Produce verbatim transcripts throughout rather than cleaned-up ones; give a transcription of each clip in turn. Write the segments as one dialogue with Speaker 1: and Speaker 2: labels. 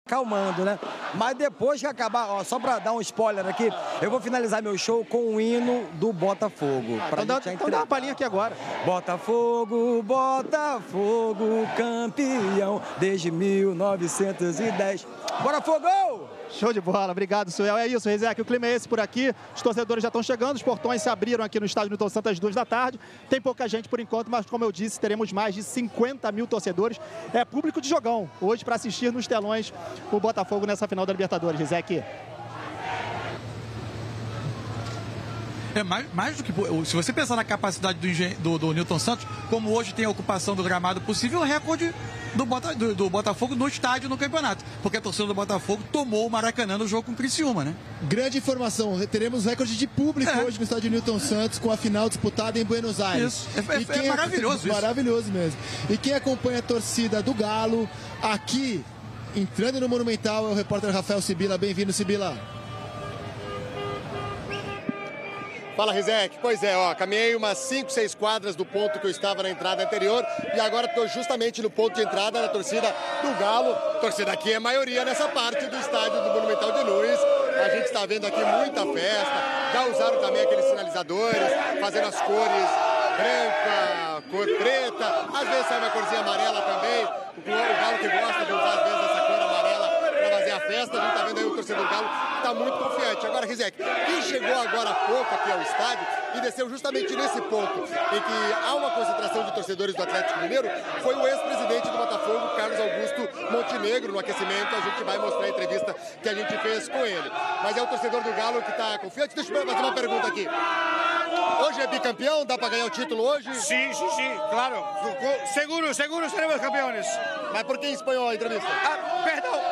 Speaker 1: Calmando, né? Mas depois que acabar, ó, só pra dar um spoiler aqui, eu vou finalizar meu show com o hino do Botafogo.
Speaker 2: Pra então, dá, então dá uma palhinha aqui agora.
Speaker 1: Botafogo, Botafogo, campeão desde mil novecentos e dez. Botafogo!
Speaker 2: Show de bola, obrigado, Suel. É isso, Rizek, o clima é esse por aqui. Os torcedores já estão chegando, os portões se abriram aqui no estádio Newton Santos às duas da tarde. Tem pouca gente por enquanto, mas como eu disse, teremos mais de cinquenta mil torcedores. É público de jogão hoje para assistir nos telões o Botafogo nessa final da Libertadores, Rizek.
Speaker 3: É mais, mais do que... Se você pensar na capacidade do, do, do Newton Santos, como hoje tem a ocupação do gramado possível, é o recorde do, Bota, do, do Botafogo no estádio no campeonato. Porque a torcida do Botafogo tomou o Maracanã no jogo com o Criciúma, né?
Speaker 4: Grande informação. Teremos recorde de público é. hoje no estádio Newton Santos, com a final disputada em Buenos Aires.
Speaker 3: Isso. É, é, é maravilhoso isso.
Speaker 4: Maravilhoso mesmo. E quem acompanha a torcida do Galo, aqui, entrando no Monumental, é o repórter Rafael Sibila. Bem-vindo, Sibila.
Speaker 5: Fala, Rizek. Pois é, ó, caminhei umas cinco, seis quadras do ponto que eu estava na entrada anterior e agora estou justamente no ponto de entrada da torcida do Galo. A torcida aqui é maioria nessa parte do estádio do Monumental de Nunes. A gente está vendo aqui muita festa. Já usaram também aqueles sinalizadores, fazendo as cores branca, cor preta. Às vezes sai uma corzinha amarela também. O Galo que gosta de usar às vezes essa cor amarela para fazer a festa. A gente está vendo aí o torcedor do Galo está muito confiante. Agora, Rizek, quem chegou agora há pouco aqui ao estádio e desceu justamente nesse ponto em que há uma concentração de torcedores do Atlético Mineiro foi o ex-presidente do Botafogo, Carlos Augusto Montenegro. No aquecimento a gente vai mostrar a entrevista que a gente fez com ele. Mas é o torcedor do Galo que está confiante. Deixa eu fazer uma pergunta aqui. Hoje é bicampeão? Dá para ganhar o título hoje?
Speaker 6: Sim, sim, sim, claro. Seguro, seguro seremos campeões.
Speaker 5: Mas por que em espanhol a entrevista?
Speaker 6: Ah, perdão.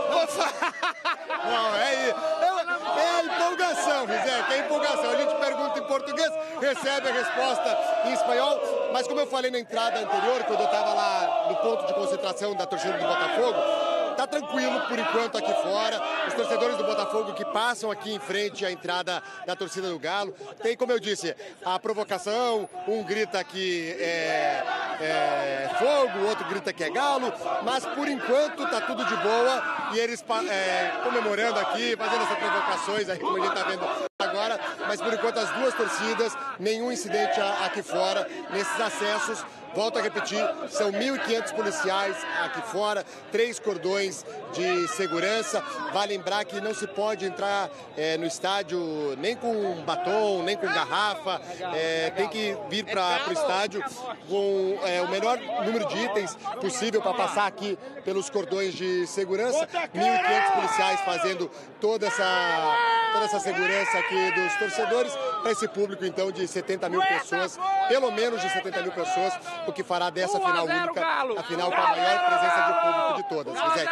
Speaker 5: Não, é, é, é a empolgação, Rizek, é a empolgação. A gente pergunta em português, recebe a resposta em espanhol. Mas como eu falei na entrada anterior, quando eu estava lá no ponto de concentração da torcida do Botafogo, tá tranquilo por enquanto aqui fora. Os torcedores do Botafogo que passam aqui em frente à entrada da torcida do Galo. Tem, como eu disse, a provocação. Um grita que é, é fogo, o outro grita que é Galo. Mas por enquanto tá tudo de boa. E eles é, comemorando aqui, fazendo essas provocações aí, como a gente tá vendo agora. Mas por enquanto as duas torcidas, nenhum incidente aqui fora, nesses acessos. Volto a repetir, são mil e quinhentos policiais aqui fora, três cordões de segurança. Vale lembrar que não se pode entrar é, no estádio nem com batom, nem com garrafa. É, tem que vir para o estádio com é, o menor número de itens possível para passar aqui pelos cordões de segurança. mil e quinhentos policiais fazendo toda essa, toda essa segurança aqui dos torcedores para esse público, então, de setenta mil pessoas, pelo menos de setenta mil pessoas, o que fará dessa final única a final com a maior presença de público de todas. Rizek.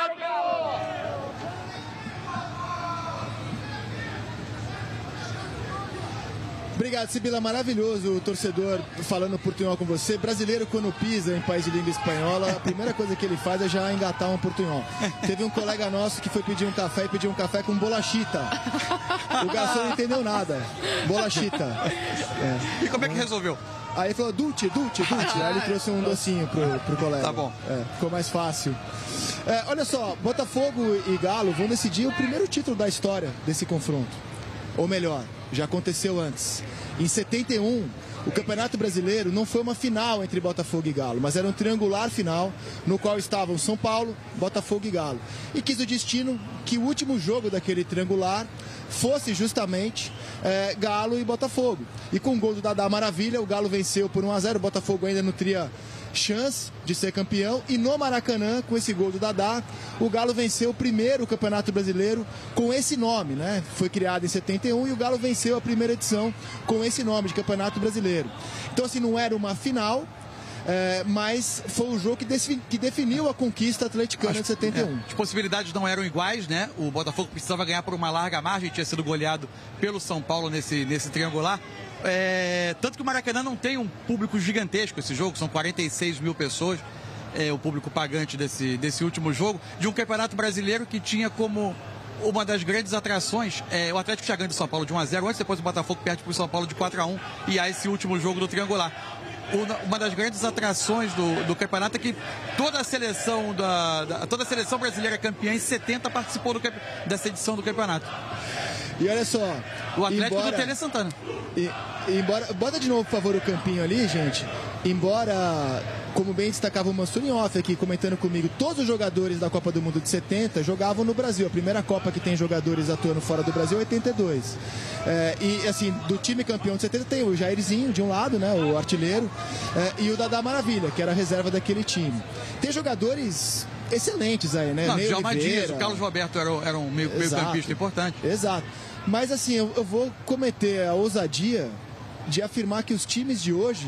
Speaker 4: Obrigado, Sibila. Maravilhoso o torcedor falando portunhol com você. Brasileiro, quando pisa em país de língua espanhola, a primeira coisa que ele faz é já engatar um portunhol. Teve um colega nosso que foi pedir um café e pediu um café com bolachita. O garçom não entendeu nada. Bolachita.
Speaker 3: É. E como é que resolveu?
Speaker 4: Aí ele falou, dulce, dulce, dulce. Aí ele trouxe um docinho pro, pro colega.
Speaker 3: Tá bom.
Speaker 4: É, ficou mais fácil. É, olha só, Botafogo e Galo vão decidir o primeiro título da história desse confronto. Ou melhor, já aconteceu antes. Em setenta e um, o Campeonato Brasileiro não foi uma final entre Botafogo e Galo, mas era um triangular final no qual estavam São Paulo, Botafogo e Galo. E quis o destino que o último jogo daquele triangular fosse justamente é, Galo e Botafogo. E com o gol do Dadá Maravilha, o Galo venceu por um a zero, o Botafogo ainda nutria chance de ser campeão, e no Maracanã, com esse gol do Dadá, o Galo venceu o primeiro Campeonato Brasileiro com esse nome, né? Foi criado em setenta e um e o Galo venceu a primeira edição com esse nome de Campeonato Brasileiro. Então, assim, não era uma final, é, mas foi o jogo que, que definiu a conquista atleticana de setenta e um.
Speaker 3: É, as possibilidades não eram iguais, né? O Botafogo precisava ganhar por uma larga margem, tinha sido goleado pelo São Paulo nesse, nesse triangular. É, tanto que o Maracanã não tem um público gigantesco esse jogo, são quarenta e seis mil pessoas, é, o público pagante desse, desse último jogo, de um campeonato brasileiro que tinha como uma das grandes atrações é, o Atlético tinha ganho do São Paulo de um a zero, antes depois o Botafogo perde para o São Paulo de quatro a um e há esse último jogo do triangular. uma das grandes atrações do, do campeonato é que toda a seleção da, da toda a seleção brasileira campeã em setenta participou do, dessa edição do campeonato.
Speaker 4: E olha só,
Speaker 3: o Atlético
Speaker 4: embora,
Speaker 3: do Tele Santana.
Speaker 4: E, embora, bota de novo, por favor, o campinho ali, gente. Embora, como bem destacava o Mansur em off aqui, comentando comigo, todos os jogadores da Copa do Mundo de setenta jogavam no Brasil. A primeira Copa que tem jogadores atuando fora do Brasil é oitenta e dois. É, e, assim, do time campeão de setenta tem o Jairzinho, de um lado, né, o artilheiro, é, e o Dadá Maravilha, que era a reserva daquele time. Tem jogadores excelentes aí, né?
Speaker 3: Não,
Speaker 4: Meio
Speaker 3: Djalma
Speaker 4: Oliveira.
Speaker 3: Dias, o Carlos Roberto era, era um meio, meio campista importante.
Speaker 4: Exato. Mas, assim, eu, eu vou cometer a ousadia de afirmar que os times de hoje,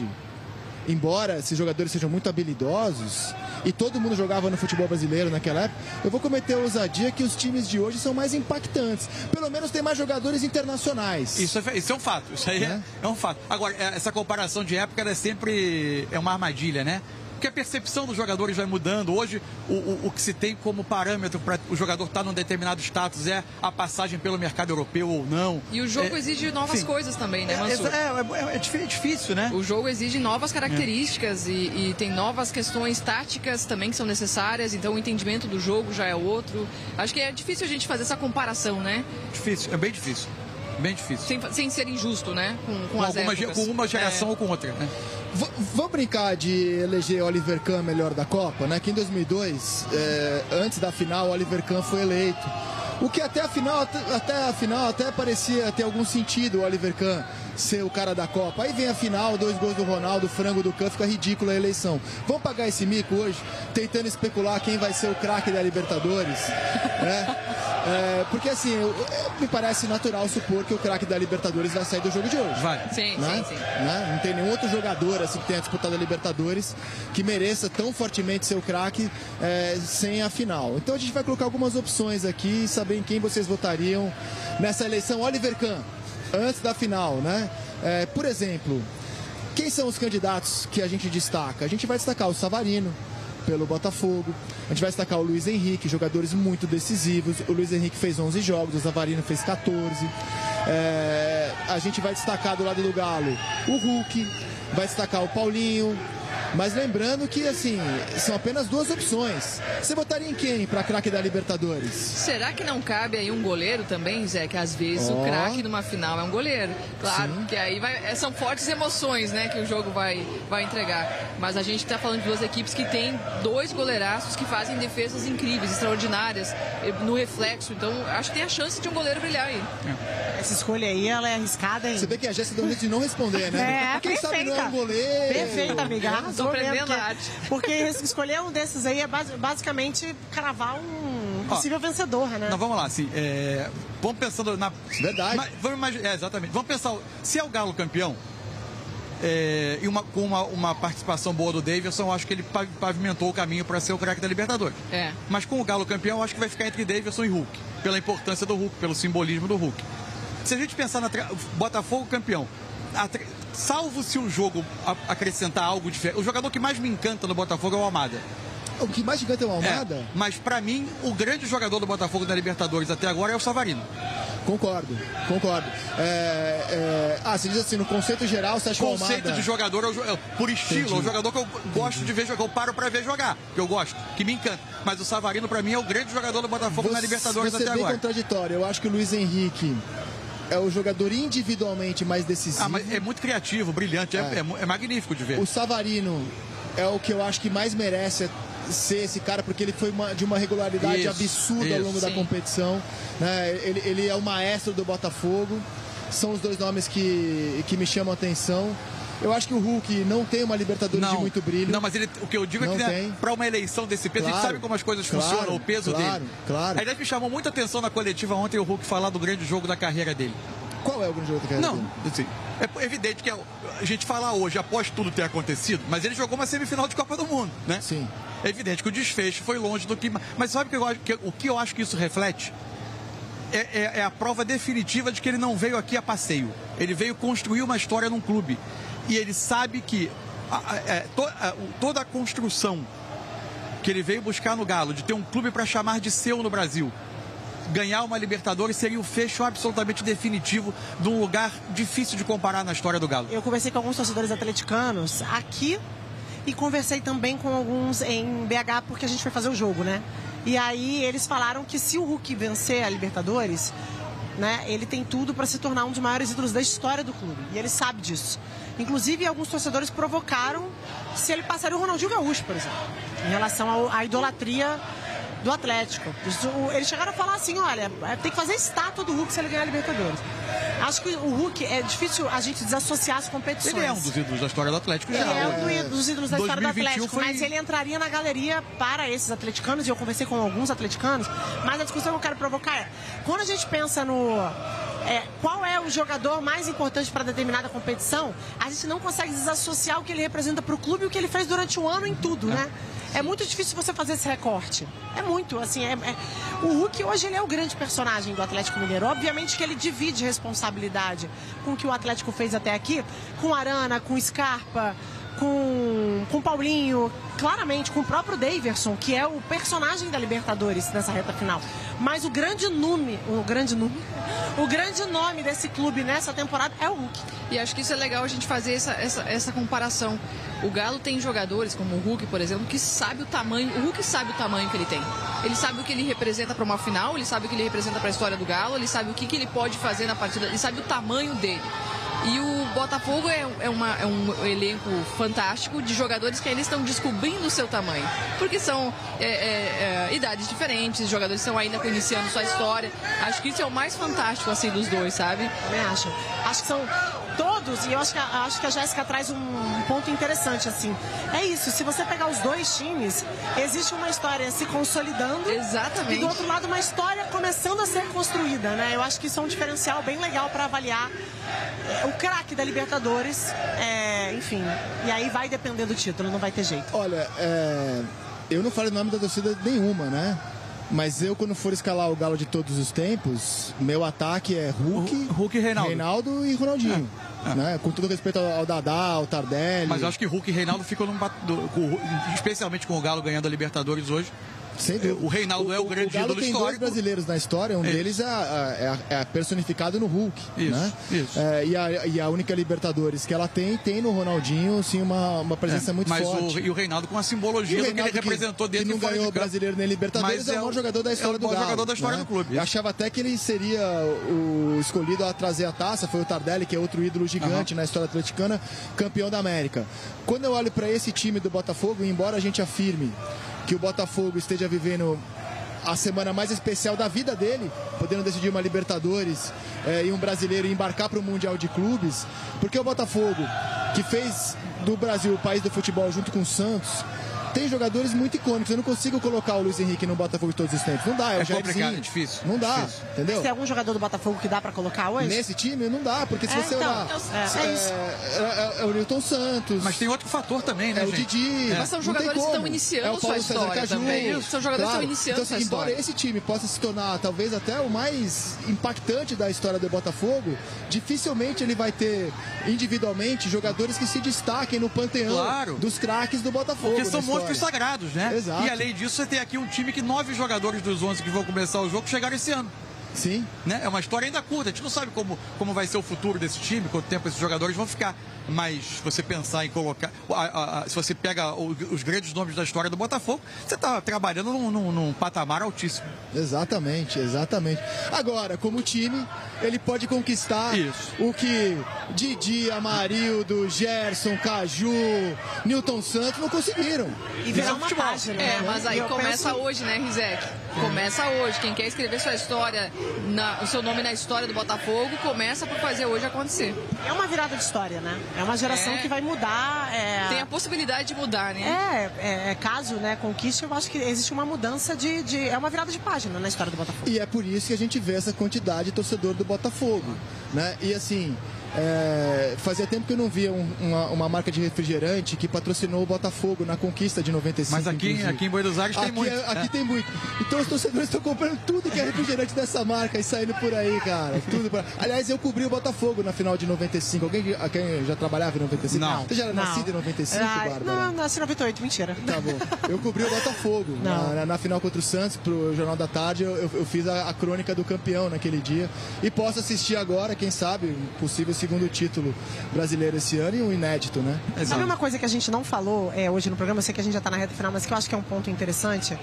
Speaker 4: embora esses jogadores sejam muito habilidosos e todo mundo jogava no futebol brasileiro naquela época, eu vou cometer a ousadia que os times de hoje são mais impactantes. Pelo menos tem mais jogadores internacionais.
Speaker 3: Isso é, isso é um fato. Isso aí é, é um fato. Agora, essa comparação de época é sempre é uma armadilha, né? Porque a percepção dos jogadores vai mudando. Hoje, o, o, o que se tem como parâmetro para o jogador estar num determinado status é a passagem pelo mercado europeu ou não.
Speaker 7: E o jogo é, exige novas sim. coisas também, né, Mansur?
Speaker 3: É, é, é, é difícil, né?
Speaker 7: O jogo exige novas características é. e, e tem novas questões táticas também que são necessárias, então o entendimento do jogo já é outro. Acho que é difícil a gente fazer essa comparação, né?
Speaker 3: Difícil, é bem difícil. Bem difícil.
Speaker 7: Sem, sem ser injusto, né? Com, com,
Speaker 3: com
Speaker 7: as
Speaker 3: alguma,
Speaker 7: épocas.
Speaker 3: Com uma geração é. ou com outra, né?
Speaker 4: V vamos brincar de eleger Oliver Kahn melhor da Copa, né? Que em dois mil e dois, é, antes da final, Oliver Kahn foi eleito. O que até a final, até a final, até parecia ter algum sentido o Oliver Kahn ser o cara da Copa. Aí vem a final, dois gols do Ronaldo, frango do Kahn, fica ridícula a eleição. Vamos pagar esse mico hoje, tentando especular quem vai ser o craque da Libertadores, né? É, porque assim, eu, me parece natural supor que o craque da Libertadores vai sair do jogo de hoje.
Speaker 3: Vai.
Speaker 7: Sim,
Speaker 4: né?
Speaker 7: sim, sim.
Speaker 4: Né? Não tem nenhum outro jogador assim, que tenha disputado a Libertadores que mereça tão fortemente ser o craque é, sem a final. Então a gente vai colocar algumas opções aqui e saber em quem vocês votariam nessa eleição. Oliver Kahn, antes da final, né? É, por exemplo, quem são os candidatos que a gente destaca? A gente vai destacar o Savarino, pelo Botafogo. A gente vai destacar o Luiz Henrique, jogadores muito decisivos. O Luiz Henrique fez onze jogos, o Savarino fez quatorze. É, a gente vai destacar do lado do Galo o Hulk, vai destacar o Paulinho. Mas lembrando que, assim, são apenas duas opções. Você votaria em quem para craque da Libertadores?
Speaker 7: Será que não cabe aí um goleiro também, Zé? Que às vezes
Speaker 4: oh.
Speaker 7: o craque numa final é um goleiro. Claro,
Speaker 4: Sim.
Speaker 7: que aí vai, são fortes emoções, né, que o jogo vai, vai entregar. Mas a gente está falando de duas equipes que tem dois goleiraços que fazem defesas incríveis, extraordinárias, no reflexo. Então, acho que tem a chance de um goleiro brilhar aí.
Speaker 8: Essa escolha aí, ela é arriscada, hein?
Speaker 4: Você vê que a Jéssica deu um jeito de não responder, né?
Speaker 8: É,
Speaker 4: quem
Speaker 8: perfeita.
Speaker 4: sabe não é um goleiro.
Speaker 8: Perfeita, amiga.
Speaker 7: Tô aprendendo a arte.
Speaker 8: Porque escolher um desses aí é basicamente cravar um possível Ó, vencedor, né?
Speaker 3: Não, vamos lá, assim, é, vamos pensando na...
Speaker 4: Verdade.
Speaker 3: Mas, vamos imaginar, é, exatamente. Vamos pensar, se é o Galo campeão, é, e uma, com uma, uma participação boa do Davidson, eu acho que ele pavimentou o caminho para ser o craque da Libertadores.
Speaker 7: É.
Speaker 3: Mas com o Galo campeão, eu acho que vai ficar entre Davidson e Hulk, pela importância do Hulk, pelo simbolismo do Hulk. Se a gente pensar na Botafogo campeão, a, salvo se o jogo acrescentar algo diferente, o jogador que mais me encanta no Botafogo é o Almada.
Speaker 4: O que mais encanta é o Almada?
Speaker 3: É, mas pra mim, o grande jogador do Botafogo da Libertadores até agora é o Savarino.
Speaker 4: Concordo, concordo. É, é... Ah, você diz assim, no conceito geral, você acha o Almada...
Speaker 3: Conceito de jogador, é o, é, por estilo, Entendi. é o jogador que eu gosto Entendi. de ver jogar, eu paro pra ver jogar, que eu gosto, que me encanta. Mas o Savarino, pra mim, é o grande jogador do Botafogo
Speaker 4: você,
Speaker 3: na Libertadores até agora.
Speaker 4: Você é bem contraditório. Eu acho que o Luiz Henrique é o jogador individualmente mais decisivo.
Speaker 3: Ah, mas é muito criativo, brilhante, é, é. é, é magnífico de ver.
Speaker 4: O Savarino é o que eu acho que mais merece ser esse cara, porque ele foi uma, de uma regularidade
Speaker 3: isso,
Speaker 4: absurda
Speaker 3: isso,
Speaker 4: ao longo
Speaker 7: sim.
Speaker 4: da competição. Né? Ele, ele é o maestro do Botafogo. São os dois nomes que, que me chamam a atenção. Eu acho que o Hulk não tem uma Libertadores
Speaker 3: não,
Speaker 4: de muito brilho.
Speaker 3: Não, mas ele, o que eu digo
Speaker 4: não
Speaker 3: é que né, para uma eleição desse peso, claro, a gente sabe como as coisas
Speaker 4: claro,
Speaker 3: funcionam, o peso
Speaker 4: claro,
Speaker 3: dele.
Speaker 4: Claro.
Speaker 3: Aliás, me chamou muita atenção na coletiva ontem o Hulk falar do grande jogo da carreira dele.
Speaker 4: Qual é o grande jogo da carreira
Speaker 3: não,
Speaker 4: dele?
Speaker 3: Assim, é evidente que a gente fala hoje, após tudo ter acontecido, mas ele jogou uma semifinal de Copa do Mundo, né?
Speaker 4: Sim.
Speaker 3: É evidente que o desfecho foi longe do que... Mas sabe que eu acho, que, o que eu acho que isso reflete? É, é, é a prova definitiva de que ele não veio aqui a passeio. Ele veio construir uma história num clube. E ele sabe que a, a, a, to, a, toda a construção que ele veio buscar no Galo, de ter um clube para chamar de seu no Brasil, ganhar uma Libertadores seria o fecho absolutamente definitivo de um lugar difícil de comparar na história do Galo.
Speaker 8: Eu conversei com alguns torcedores atleticanos aqui e conversei também com alguns em B H, porque a gente foi fazer o jogo, né? E aí eles falaram que se o Hulk vencer a Libertadores, né, ele tem tudo para se tornar um dos maiores ídolos da história do clube. E ele sabe disso. Inclusive, alguns torcedores provocaram se ele passaria o Ronaldinho Gaúcho, por exemplo, em relação ao, à idolatria do Atlético. Eles chegaram a falar assim, olha, tem que fazer estátua do Hulk se ele ganhar a Libertadores. Acho que o Hulk, é difícil a gente desassociar as competições.
Speaker 3: Ele é um dos ídolos da história do Atlético.
Speaker 8: Ele
Speaker 3: geral.
Speaker 8: é um dos ídolos da história do Atlético,
Speaker 3: foi...
Speaker 8: mas ele entraria na galeria para esses atleticanos, e eu conversei com alguns atleticanos, mas a discussão que eu quero provocar é, quando a gente pensa no... É, qual é o jogador mais importante para determinada competição, a gente não consegue desassociar o que ele representa para o clube e o que ele fez durante o ano em tudo, né? É muito difícil você fazer esse recorte. É muito, assim, é, é... o Hulk hoje ele é o grande personagem do Atlético Mineiro. Obviamente que ele divide responsabilidade com o que o Atlético fez até aqui, com Arana, com Scarpa, com, com Paulinho, claramente com o próprio Daverson, que é o personagem da Libertadores nessa reta final. Mas o grande nome, o grande nome, o grande nome desse clube nessa temporada é o Hulk.
Speaker 7: E acho que isso é legal a gente fazer essa, essa, essa comparação. O Galo tem jogadores como o Hulk, por exemplo, que sabe o tamanho, o Hulk sabe o tamanho que ele tem. Ele sabe o que ele representa para uma final, ele sabe o que ele representa para a história do Galo, ele sabe o que, que ele pode fazer na partida, ele sabe o tamanho dele. E o Botafogo é, é, uma, é um elenco fantástico de jogadores que ainda estão descobrindo o seu tamanho. Porque são é, é, é, idades diferentes, os jogadores estão ainda iniciando sua história. Acho que isso é o mais fantástico assim dos dois, sabe?
Speaker 8: Também acho. Acho que são todos, e eu acho que, acho que a Jéssica traz um ponto interessante, assim. É isso, se você pegar os dois times, existe uma história se consolidando.
Speaker 7: Exatamente.
Speaker 8: E do outro lado, uma história começando a ser construída, né? Eu acho que isso é um diferencial bem legal para avaliar o craque da Libertadores, é, enfim, e aí vai depender do título, não vai ter jeito.
Speaker 4: Olha, é, eu não falo o nome da torcida nenhuma, né? Mas eu, quando for escalar o Galo de todos os tempos, meu ataque é Hulk,
Speaker 3: Hulk e Reinaldo.
Speaker 4: Reinaldo e Ronaldinho. É, é. Né? Com todo respeito ao, ao Dadá, ao Tardelli.
Speaker 3: Mas eu acho que Hulk e Reinaldo ficam num, do, com, especialmente com o Galo ganhando a Libertadores hoje. O Reinaldo é o, o grande
Speaker 4: o Galo
Speaker 3: ídolo
Speaker 4: tem
Speaker 3: histórico.
Speaker 4: Dois brasileiros na história, um
Speaker 3: isso.
Speaker 4: deles é, é, é personificado no Hulk.
Speaker 3: Isso,
Speaker 4: né?
Speaker 3: isso.
Speaker 4: É, e, a, e a única Libertadores que ela tem, tem no Ronaldinho, sim, uma, uma presença é, muito
Speaker 3: mas
Speaker 4: forte.
Speaker 3: O, e o Reinaldo com a simbologia do que ele representou dentro
Speaker 4: do
Speaker 3: que não
Speaker 4: ganhou o brasileiro na Libertadores,
Speaker 3: mas
Speaker 4: é o maior jogador da história
Speaker 3: é
Speaker 4: do Galo.
Speaker 3: jogador da história
Speaker 4: né?
Speaker 3: do clube.
Speaker 4: Eu achava até que ele seria o escolhido a trazer a taça, foi o Tardelli, que é outro ídolo gigante uhum. na história atleticana, campeão da América. Quando eu olho para esse time do Botafogo, embora a gente afirme que o Botafogo esteja vivendo a semana mais especial da vida dele, podendo decidir uma Libertadores é, e um brasileiro embarcar para o Mundial de Clubes, porque o Botafogo, que fez do Brasil o país do futebol junto com o Santos, tem jogadores muito icônicos. Eu não consigo colocar o Luiz Henrique no Botafogo de todos os tempos. Não dá, é,
Speaker 3: é
Speaker 4: o
Speaker 3: complicado, é difícil.
Speaker 4: Não dá,
Speaker 3: difícil.
Speaker 4: entendeu?
Speaker 8: Tem algum jogador do Botafogo que dá pra colocar hoje?
Speaker 4: Nesse time, não dá, porque se
Speaker 8: é,
Speaker 4: você
Speaker 8: então,
Speaker 4: olhar...
Speaker 8: É, é, isso.
Speaker 4: É, é, é o Nilton Santos.
Speaker 3: Mas tem outro fator também, né,
Speaker 4: É o
Speaker 3: gente?
Speaker 4: Didi.
Speaker 7: É. Mas são jogadores que estão iniciando
Speaker 4: é o Paulo
Speaker 7: sua história
Speaker 4: César Caju.
Speaker 7: também. São jogadores
Speaker 4: claro.
Speaker 7: que estão iniciando
Speaker 4: então,
Speaker 7: sua
Speaker 4: embora
Speaker 7: história.
Speaker 4: esse time possa se tornar talvez até o mais impactante da história do Botafogo, dificilmente ele vai ter individualmente jogadores que se destaquem no panteão
Speaker 3: claro.
Speaker 4: dos craques do Botafogo.
Speaker 3: Porque são monstros sagrados, né?
Speaker 4: Exato.
Speaker 3: E além disso, você tem aqui um time que nove jogadores dos onze que vão começar o jogo chegaram esse ano.
Speaker 4: Sim.
Speaker 3: Né? É uma história ainda curta. A gente não sabe como, como vai ser o futuro desse time, quanto tempo esses jogadores vão ficar. Mas se você pensar em colocar... A, a, a, se você pega o, os grandes nomes da história do Botafogo, você está trabalhando num, num, num patamar altíssimo.
Speaker 4: Exatamente, exatamente. Agora, como time, ele pode conquistar
Speaker 3: Isso.
Speaker 4: o que Didi, Amarildo, Gerson, Caju, Nilton Santos não conseguiram.
Speaker 8: E virar uma página.
Speaker 7: É,
Speaker 8: né?
Speaker 7: mas aí
Speaker 8: eu
Speaker 7: começa
Speaker 8: penso...
Speaker 7: hoje, né, Rizek? Começa hoje. Quem quer escrever sua história, na, o seu nome na história do Botafogo, começa por fazer hoje acontecer.
Speaker 8: É uma virada de história, né? É uma geração
Speaker 7: é.
Speaker 8: que vai mudar. É...
Speaker 7: Tem a possibilidade de mudar, né?
Speaker 8: É, é, é caso, né, conquiste, eu acho que existe uma mudança de, de... É uma virada de página na história do Botafogo.
Speaker 4: E é por isso que a gente vê essa quantidade de torcedor do Botafogo, né? E assim... É, fazia tempo que eu não via um, uma, uma marca de refrigerante que patrocinou o Botafogo na conquista de noventa e cinco.
Speaker 3: Mas aqui, aqui em Buenos Aires tem
Speaker 4: aqui,
Speaker 3: muito.
Speaker 4: É, aqui
Speaker 3: é.
Speaker 4: tem muito. Então os torcedores estão comprando tudo que é refrigerante dessa marca e saindo por aí, cara. Tudo por... Aliás, eu cobri o Botafogo na final de noventa e cinco. Alguém, alguém já trabalhava em noventa e cinco?
Speaker 3: Não.
Speaker 4: Você já era
Speaker 8: Não.
Speaker 4: nascido em noventa e cinco,
Speaker 8: Ah,
Speaker 4: Bárbara?
Speaker 8: não, nasci em noventa e oito, mentira.
Speaker 4: Tá bom. Eu cobri o Botafogo na, na, na final contra o Santos, pro Jornal da Tarde. Eu, eu fiz a, a crônica do campeão naquele dia. E posso assistir agora, quem sabe, um possível segundo título brasileiro esse ano e um inédito, né?
Speaker 8: Exato. Sabe uma coisa que a gente não falou é, hoje no programa, eu sei que a gente já está na reta final, mas que eu acho que é um ponto interessante.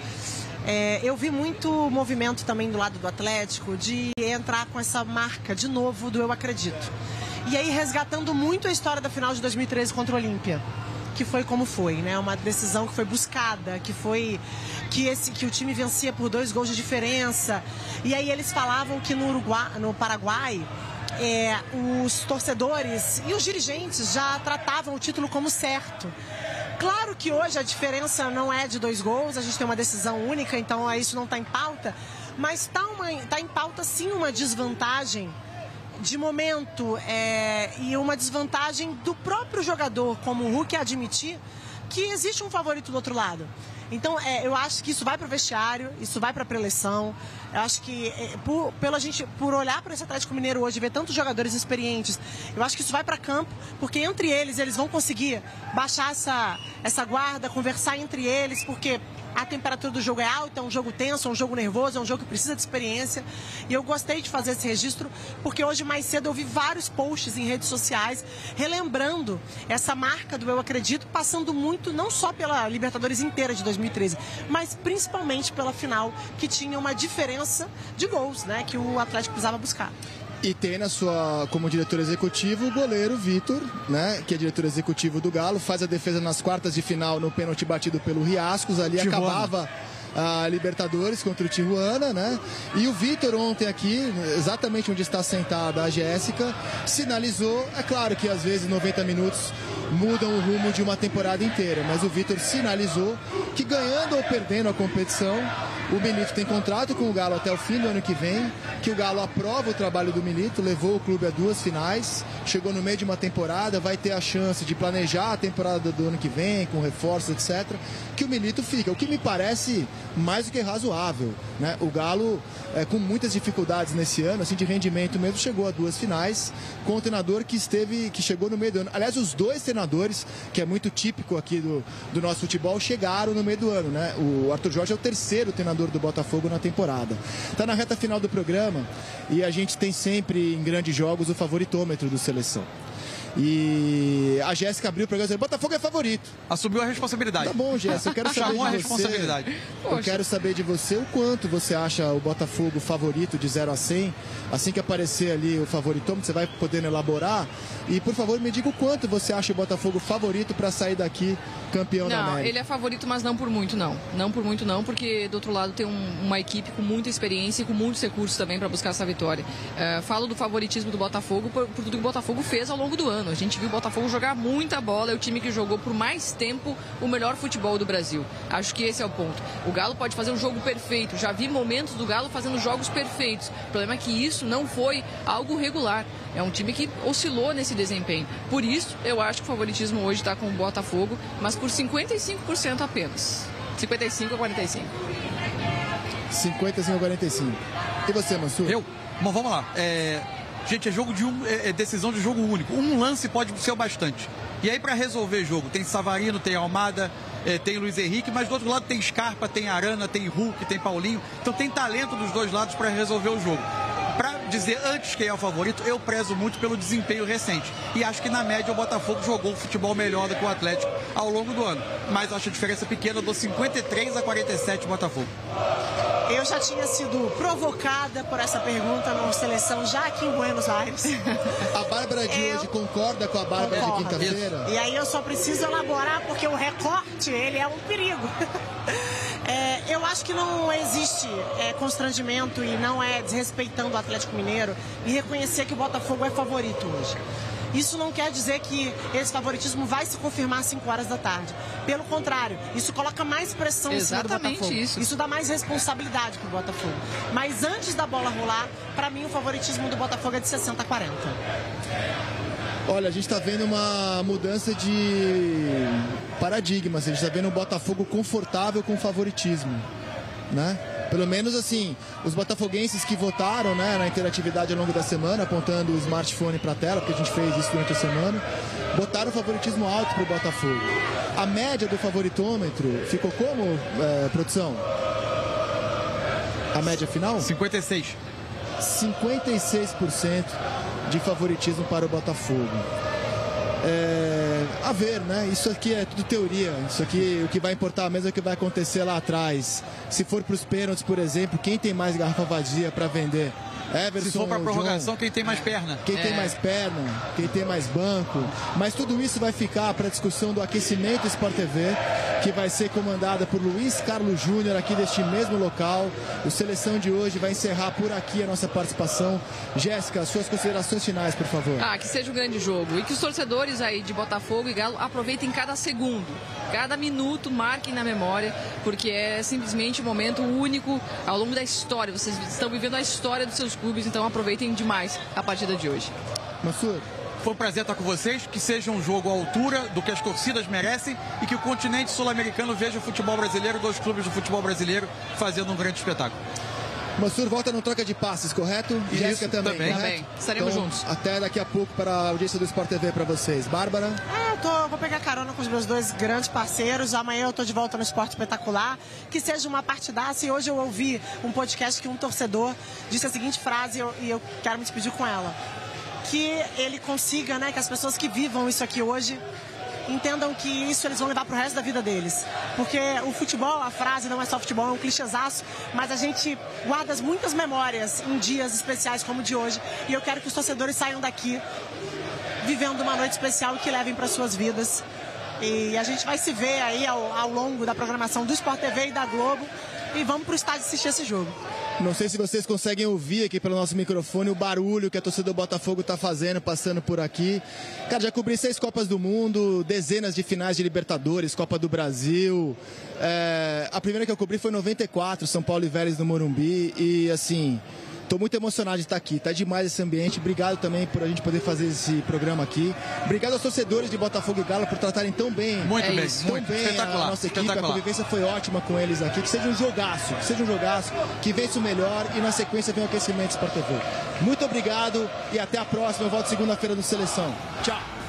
Speaker 8: É, eu vi muito movimento também do lado do Atlético de entrar com essa marca de novo do Eu Acredito. E aí resgatando muito a história da final de dois mil e treze contra o Olímpia, que foi como foi, né? Uma decisão que foi buscada, que foi que esse que o time vencia por dois gols de diferença. E aí eles falavam que no Uruguai, no Paraguai, é, os torcedores e os dirigentes já tratavam o título como certo. Claro que hoje a diferença não é de dois gols, a gente tem uma decisão única, então isso não está em pauta, mas está tá em pauta sim uma desvantagem de momento é, e uma desvantagem do próprio jogador, como o Hulk, admitir que existe um favorito do outro lado. Então, é, eu acho que isso vai para o vestiário, isso vai para a preleção. Eu acho que, é, por, pela gente, por olhar para esse Atlético Mineiro hoje, ver tantos jogadores experientes, eu acho que isso vai para campo, porque entre eles, eles vão conseguir baixar essa, essa guarda, conversar entre eles, porque a temperatura do jogo é alta, é um jogo tenso, é um jogo nervoso, é um jogo que precisa de experiência. E eu gostei de fazer esse registro, porque hoje mais cedo eu vi vários posts em redes sociais, relembrando essa marca do Eu Acredito, passando muito, não só pela Libertadores inteira de dois mil e treze, mas principalmente pela final, que tinha uma diferença de gols, né, que o Atlético precisava buscar.
Speaker 4: E tem na sua, como diretor executivo, o goleiro Vitor, né, que é diretor executivo do Galo, faz a defesa nas quartas de final no pênalti batido pelo Riascos, ali Tijuana. Acabava a Libertadores contra o Tijuana, né? E o Vitor ontem aqui, exatamente onde está sentada a Jéssica, sinalizou, é claro que às vezes noventa minutos mudam o rumo de uma temporada inteira, mas o Vitor sinalizou que ganhando ou perdendo a competição, o Milito tem contrato com o Galo até o fim do ano que vem, que o Galo aprova o trabalho do Milito, levou o clube a duas finais, chegou no meio de uma temporada, vai ter a chance de planejar a temporada do ano que vem, com reforços, etcétera, que o Milito fica, o que me parece mais do que razoável, né? O Galo, é, com muitas dificuldades nesse ano, assim, de rendimento mesmo, chegou a duas finais, com o treinador que esteve, que chegou no meio do ano. Aliás, os dois treinadores, que é muito típico aqui do, do nosso futebol, chegaram no meio do ano, né? O Arthur Jorge é o terceiro treinador do Botafogo na temporada. Está na reta final do programa e a gente tem sempre, em grandes jogos, o favoritômetro do Seleção. E a Jéssica abriu o programa e disse: Botafogo é favorito.
Speaker 3: Assumiu a responsabilidade.
Speaker 4: Tá bom, Jéssica, eu quero saber
Speaker 3: Chamou
Speaker 4: de
Speaker 3: a
Speaker 4: você.
Speaker 3: responsabilidade.
Speaker 4: Eu
Speaker 3: Poxa.
Speaker 4: quero saber de você o quanto você acha o Botafogo favorito de zero a cem. Assim que aparecer ali o favoritômetro, você vai podendo elaborar. E, por favor, me diga o quanto você acha o Botafogo favorito para sair daqui campeão da
Speaker 7: Não,
Speaker 4: América.
Speaker 7: ele é favorito, mas não por muito, não. Não por muito, não, porque do outro lado tem um, uma equipe com muita experiência e com muitos recursos também para buscar essa vitória. Uh, falo do favoritismo do Botafogo por, por tudo que o Botafogo fez ao longo do ano. A gente viu o Botafogo jogar muita bola, é o time que jogou por mais tempo o melhor futebol do Brasil. Acho que esse é o ponto. O Galo pode fazer um jogo perfeito. Já vi momentos do Galo fazendo jogos perfeitos. O problema é que isso não foi algo regular. É um time que oscilou nesse desempenho. Por isso, eu acho que o favoritismo hoje está com o Botafogo, mas por cinquenta e cinco por cento apenas. cinquenta e cinco a quarenta e cinco.
Speaker 4: cinquenta e cinco a quarenta e cinco. E você, Mansur?
Speaker 3: Eu? Bom, vamos lá. É... Gente, é jogo de um, é, é decisão de jogo único. Um lance pode ser o bastante. E aí, para resolver jogo, tem Savarino, tem Almada, é, tem Luiz Henrique, mas do outro lado tem Scarpa, tem Arana, tem Hulk, tem Paulinho. Então tem talento dos dois lados para resolver o jogo. Para dizer antes quem é o favorito, eu prezo muito pelo desempenho recente. E acho que na média o Botafogo jogou o futebol melhor do que o Atlético ao longo do ano. Mas acho a diferença pequena do cinquenta e três a quarenta e sete Botafogo.
Speaker 8: Eu já tinha sido provocada por essa pergunta na Seleção já aqui em Buenos Aires.
Speaker 4: A Bárbara de eu... hoje concorda com a Bárbara
Speaker 8: Concordo.
Speaker 4: de quinta-feira?
Speaker 8: E aí eu só preciso elaborar, porque o recorte, ele é um perigo. É, eu acho que não existe é, constrangimento e não é desrespeitando o Atlético Mineiro em reconhecer que o Botafogo é favorito hoje. Isso não quer dizer que esse favoritismo vai se confirmar às cinco horas da tarde. Pelo contrário, isso coloca mais pressão em cima do Botafogo.
Speaker 7: Isso.
Speaker 8: Isso dá mais responsabilidade para o Botafogo. Mas antes da bola rolar, para mim o favoritismo do Botafogo é de sessenta a quarenta.
Speaker 4: Olha, a gente está vendo uma mudança de paradigmas. A gente está vendo um Botafogo confortável com favoritismo, né? Pelo menos assim, os botafoguenses que votaram, né, na interatividade ao longo da semana, apontando o smartphone para a tela, porque a gente fez isso durante a semana, botaram o favoritismo alto para o Botafogo. A média do favoritômetro ficou como, é, produção? A média final?
Speaker 3: cinquenta e seis.
Speaker 4: cinquenta e seis por cento de favoritismo para o Botafogo. É, a ver, né? Isso aqui é tudo teoria. Isso aqui, o que vai importar mesmo é o que vai acontecer lá atrás. Se for para os pênaltis, por exemplo, quem tem mais garrafa vazia para vender? Everson,
Speaker 3: Se for para prorrogação,
Speaker 4: John,
Speaker 3: quem tem mais perna?
Speaker 4: Quem
Speaker 3: é.
Speaker 4: tem mais perna, quem tem mais banco. Mas tudo isso vai ficar para a discussão do aquecimento Sport T V, que vai ser comandada por Luiz Carlos Júnior aqui deste mesmo local. O Seleção de hoje vai encerrar por aqui a nossa participação. Jéssica, suas considerações finais, por favor.
Speaker 7: Ah, que seja um grande jogo e que os torcedores aí de Botafogo e Galo aproveitem cada segundo, cada minuto, marquem na memória, porque é simplesmente um momento único ao longo da história. Vocês estão vivendo a história dos seus clubes, então aproveitem demais a partida de hoje.
Speaker 4: Mansur,
Speaker 3: foi um prazer estar com vocês, que seja um jogo à altura do que as torcidas merecem e que o continente sul-americano veja o futebol brasileiro, dois clubes do futebol brasileiro fazendo um grande espetáculo.
Speaker 4: Mansur volta no troca de passes, correto?
Speaker 3: Isso,
Speaker 4: Jéssica também,
Speaker 3: também.
Speaker 7: Também. Estaremos
Speaker 4: então,
Speaker 7: juntos.
Speaker 4: Até daqui a pouco para a audiência do Sport T V para vocês. Bárbara?
Speaker 8: É, eu tô, vou pegar carona com os meus dois grandes parceiros. Amanhã eu tô de volta no Esporte Espetacular. Que seja uma partidaça. E hoje eu ouvi um podcast que um torcedor disse a seguinte frase e eu, e eu quero me despedir com ela. Que ele consiga, né, que as pessoas que vivam isso aqui hoje entendam que isso eles vão levar pro resto da vida deles. Porque o futebol, a frase não é só futebol, é um clichêzaço, mas a gente guarda muitas memórias em dias especiais como o de hoje. E eu quero que os torcedores saiam daqui vivendo uma noite especial e que levem para suas vidas. E a gente vai se ver aí ao, ao longo da programação do Sport T V e da Globo. E vamos pro estádio assistir esse jogo.
Speaker 4: Não sei se vocês conseguem ouvir aqui pelo nosso microfone o barulho que a torcida do Botafogo está fazendo, passando por aqui. Cara, já cobri seis Copas do Mundo, dezenas de finais de Libertadores, Copa do Brasil. É, a primeira que eu cobri foi em noventa e quatro, São Paulo e Vélez no Morumbi. E assim, estou muito emocionado de estar aqui. Tá demais esse ambiente. Obrigado também por a gente poder fazer esse programa aqui. Obrigado aos torcedores de Botafogo e Galo por tratarem tão bem.
Speaker 3: Muito
Speaker 7: é
Speaker 3: bem,
Speaker 7: isso.
Speaker 4: Tão
Speaker 3: muito
Speaker 4: bem
Speaker 3: espetacular.
Speaker 4: a nossa equipe,
Speaker 3: espetacular.
Speaker 4: a convivência foi ótima com eles aqui. Que seja um jogaço, que seja um jogaço, que vença o melhor e na sequência vem o aquecimento Sport T V. Muito obrigado e até a próxima. Eu volto segunda-feira no Seleção. Tchau.